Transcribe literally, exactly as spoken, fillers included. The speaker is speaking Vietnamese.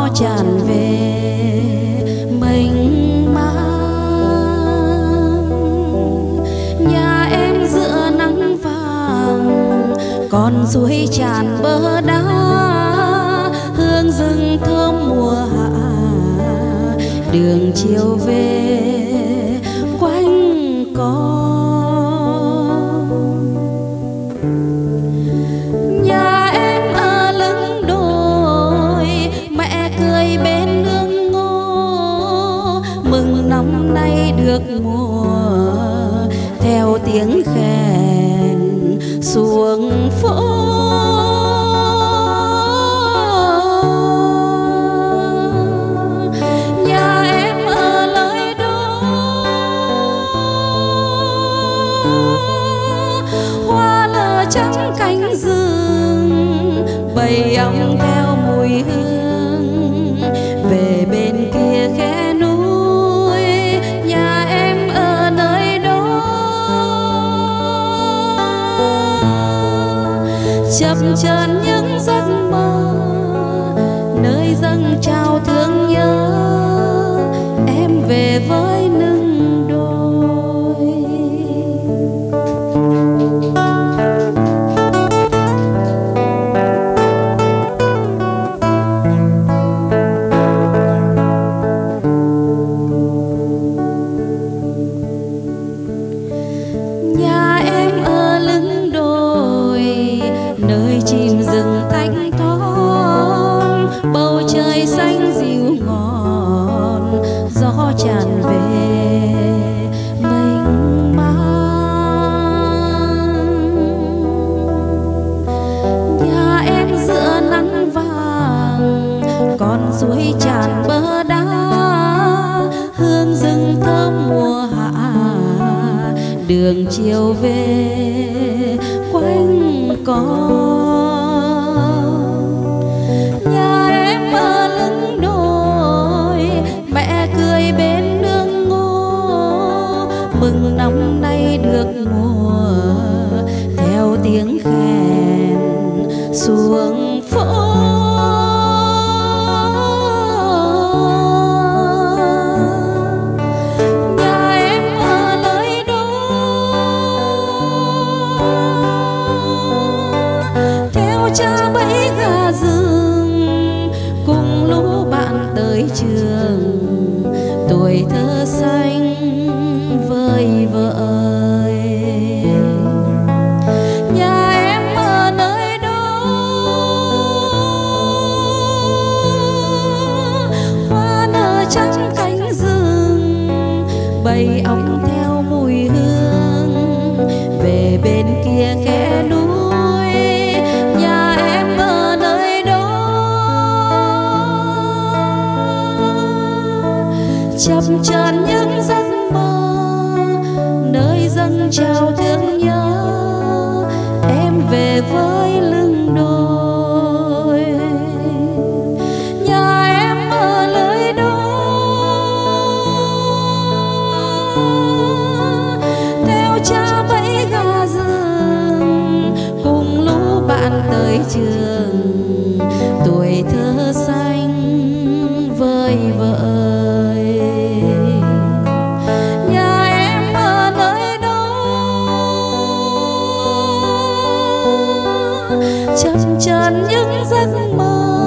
tràn về mênh mang. Nhà em giữa nắng vàng, con suối tràn bờ đá, hương rừng thơm mùa hạ, đường chiều về quanh co. Nhà em ở lưng đồi, mẹ cười bên nương ngô, mừng năm nay được mùa, theo tiếng khen xuống phố. Nhà em ở lơi đó, hoa lờ trắng cánh rừng, bầy ong theo mùi hương về bên kia khe núi. Nhà em ở nơi đó, chập chờn những giấc mơ, nơi dâng trao thương nhớ, em về với nương đồi. Nhà em ở lưng đồi, nơi chim rừng thanh thoát, bầu trời xanh dịu ngọt, gió tràn về mênh mang. Nhà em giữa nắng vàng, con suối tràn bờ đá, hương rừng thơm mùa hạ, đường chiều về quanh co. Nhà em ở lưng đồi, mẹ cười bên nương ngô, mừng năm nay được mùa, theo tiếng khen xuống phố. Nhà em ở lơi đó, theo cha bẫy gà rừng, cùng lũ bạn tới trường, tuổi thơ xanh vơi vợi. Nhà em ở nơi đó, hoa nở trắng cánh rừng, bầy ong theo mùi hương về bên kia khe núi. Nhà em ở nơi đó, chập chờn những giấc mơ, nơi dâng trao thương nhớ, em về với lưng đồi. Nhà em ở lơi đó, theo cha bẫy gà rừng, cùng lũ bạn tới trường, tuổi thơ xanh vơi vợi. Nhà em ở nơi đó, chập chờn những giấc mơ,